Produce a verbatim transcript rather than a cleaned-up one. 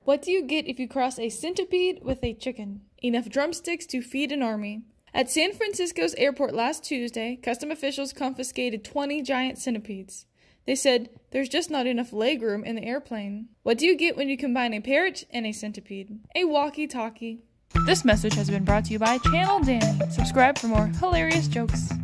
What do you get if you cross a centipede with a chicken? Enough drumsticks to feed an army. At San Francisco's airport last Tuesday, custom officials confiscated twenty giant centipedes. They said, there's just not enough legroom in the airplane. What do you get when you combine a parrot and a centipede? A walkie-talkie. This message has been brought to you by Channel Danny. Subscribe for more hilarious jokes.